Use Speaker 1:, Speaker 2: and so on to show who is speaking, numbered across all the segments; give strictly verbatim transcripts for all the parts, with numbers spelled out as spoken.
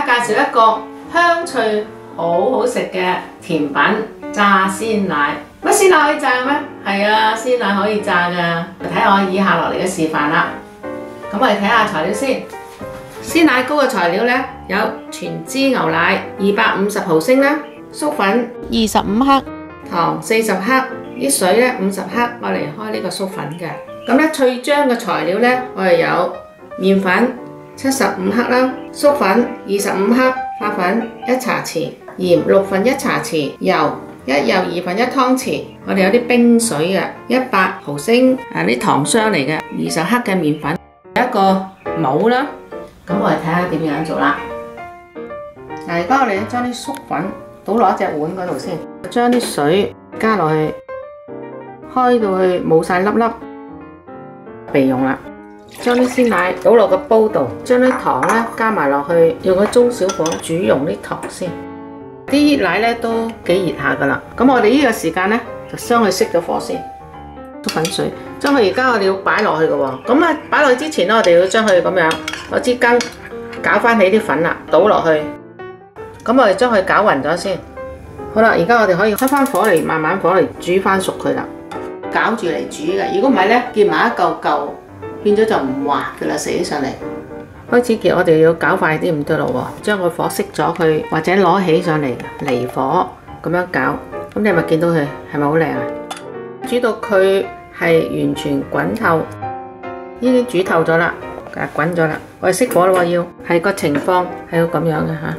Speaker 1: 介紹一個香脆好好食嘅甜品炸鮮奶。乜鮮奶可以炸咩？係啊，鮮奶可以炸㗎。睇下我以下落嚟嘅示範啦。咁我哋睇下材料先。鮮奶糕嘅材料呢，有全脂牛奶二百五十毫升啦，粟粉二十五克，糖四十克，啲水呢五十克，我嚟開呢個粟粉嘅。咁咧脆漿嘅材料呢，我哋有麵粉七十五克啦，粟粉二十五克，發粉一茶匙，鹽六分一茶匙，油一又二分一湯匙。我哋有啲冰水嘅一百毫升，啊啲糖霜嚟嘅，二十克嘅麵粉，有一個模啦。咁我哋睇下點樣做啦。嗱，而家我哋將啲粟粉倒落一隻碗嗰度先，將啲水加落去，開到去冇晒粒粒，備用啦。將啲鮮奶倒落個煲度，將啲糖咧加埋落去，用個中小火煮溶啲糖先。啲奶咧都幾熱下噶啦。咁我哋呢個時間咧就將佢熄咗火先。粟粉水，將佢而家我哋要擺落去嘅喎。咁啊擺落去之前咧，我哋要將佢咁樣攞支羹攪翻起啲粉啦，倒落去。咁我哋將佢攪勻咗先。好啦，而家我哋可以開翻火嚟，慢慢火嚟煮翻熟佢啦。攪住嚟煮嘅，如果唔係咧，結埋一嚿嚿，變咗就唔滑噶啦，食起上嚟。開始結，我哋要攪快啲唔得咯喎，將個火熄咗佢，或者攞起上嚟離火咁樣攪。咁你係咪見到佢係咪好靚啊？煮到佢係完全滾透，已經煮透咗啦，啊滾咗啦，我哋熄火啦喎，要係個情況係要咁樣嘅嚇。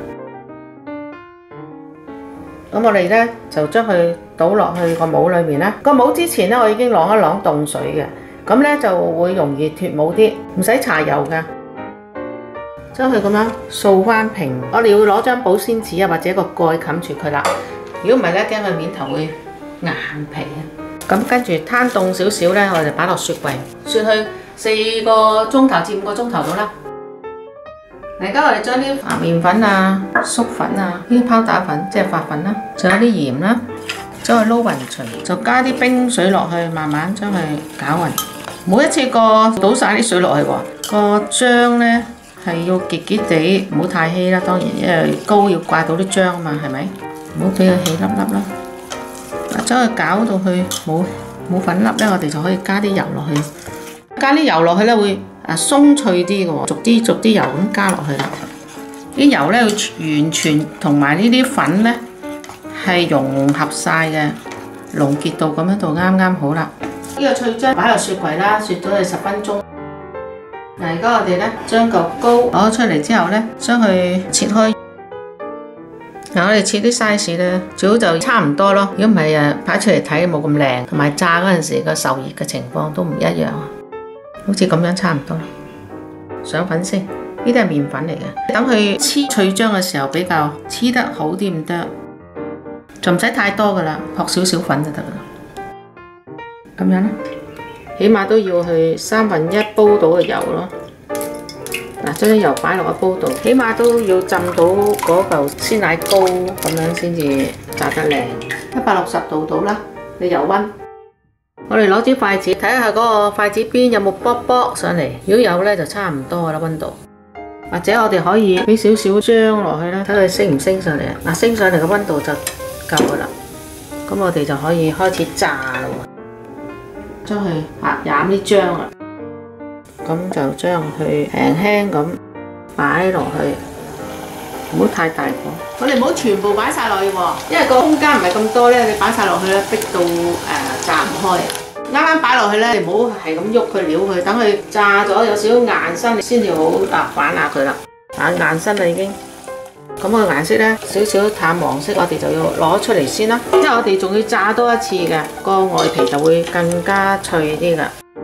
Speaker 1: 咁我哋咧就將佢倒落去個模裏面啦。個模之前咧，我已經啷一啷凍水嘅，咁咧就會容易脫模啲，唔使搽油㗎。將佢咁樣掃翻平，我哋要攞張保鮮紙啊，或者個蓋蓋冚住佢啦。如果唔係咧，驚佢面頭會硬皮啊。咁跟住攤凍少少咧，我哋擺落雪櫃，雪去四個鐘頭至五個鐘頭到啦。而家我哋將啲啊麵粉啊、粟粉啊、呢啲泡打粉即係發粉啦，仲有啲鹽啦，將佢撈勻勻，就加啲冰水落去，慢慢將佢攪勻。每一次過倒晒啲水落去喎，個漿咧係要結結地，唔好太稀啦。當然，因為糕要掛到啲漿啊嘛，係咪？唔好俾佢起粒粒啦。將佢攪到去冇冇粉粒咧，我哋就可以加啲油落去。加啲油落去咧會啊鬆脆啲嘅喎，逐啲逐啲油咁加落去啦。啲油咧要完全同埋呢啲粉咧係融合晒嘅，濃結度咁樣度啱啱好啦。呢個脆漿擺落雪櫃啦，雪咗佢十分鐘。嗱，而家我哋咧將嚿糕攞出嚟之後咧，將佢切開。嗱，我哋切啲 size 咧，最好就差唔多咯。如果唔係誒，擺出嚟睇冇咁靚，同埋炸嗰陣時個受熱嘅情況都唔一樣。好似咁樣差唔多啦。上粉先，呢啲係麵粉嚟嘅。等佢黐脆漿嘅時候比較黐得好啲唔得，就唔使太多噶啦，撲少少粉就得啦。咁樣咧，起碼都要去三分一煲到嘅油咯。嗱，將啲油擺落個煲度，起碼都要浸到嗰嚿鮮奶糕咁樣先至炸得靚。一百六十度到啦，你油溫。我哋攞支筷子睇下嗰個筷子邊有冇卜卜上嚟，如果有咧就差唔多啦溫度。或者我哋可以俾少少漿落去啦，睇佢升唔升上嚟。嗱，升上嚟嘅溫度就夠噶啦。咁我哋就可以開始炸啦喎，將佢壓染啲漿啦。咁就將佢輕輕咁擺落去，唔好太大火。我哋唔好全部擺晒落去喎，因為個空間唔係咁多咧，你擺晒落去咧，逼到誒、呃、炸唔開。啱啱擺落去咧，你唔好係咁喐佢撩佢，等佢炸咗有少少硬身先至好搭反下佢啦。啊硬身啦已經，咁個顏色咧少少淡黃色，我哋就要攞出嚟先啦，因為我哋仲要炸多一次嘅，個外皮就會更加脆啲㗎。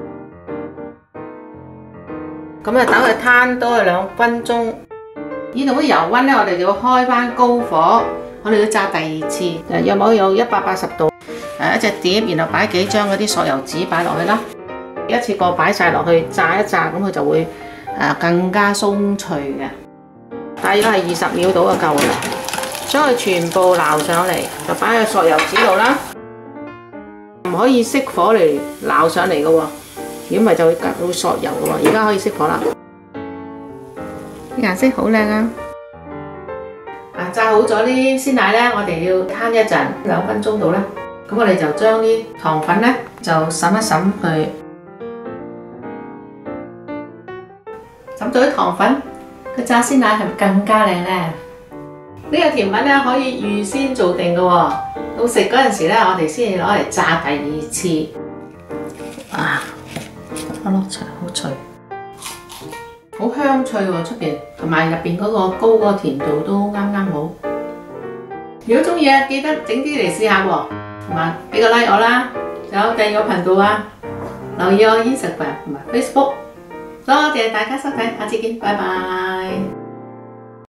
Speaker 1: 咁啊，等佢攤多佢兩分鐘。呢度啲油溫咧，我哋就要開翻高火，我哋要炸第二次。誒，約莫有一百八十度。誒，一隻碟，然後擺幾張嗰啲索油紙擺落去啦。一次過擺晒落去炸一炸，咁佢就會誒更加鬆脆嘅。大約係二十秒到就夠啦。將佢全部撈上嚟，就擺喺索油紙度啦。唔可以熄火嚟撈上嚟嘅喎。如果唔係就會夾到索油嘅喎，而家可以熄火啦。啲顏色好靚啊！ 炸好咗啲鮮奶呢，我哋要攤一陣兩分鐘到啦。咁我哋就將啲糖粉呢，就滲一滲佢，滲咗啲糖粉，個炸鮮奶係咪更加靚呢？呢個甜品呢，可以預先做定嘅喎，到食嗰陣時呢，我哋先攞嚟炸第二次。啊，一粒柴好脆，好香脆喎出邊，同埋入邊嗰個糕嗰個甜度都啱啱好。如果中意啊，記得整啲嚟試下喎，同埋俾個 like 我啦，仲有訂閱我頻道啊，留意我 Instagram 同埋 Facebook。多謝大家收睇，下次見，拜拜。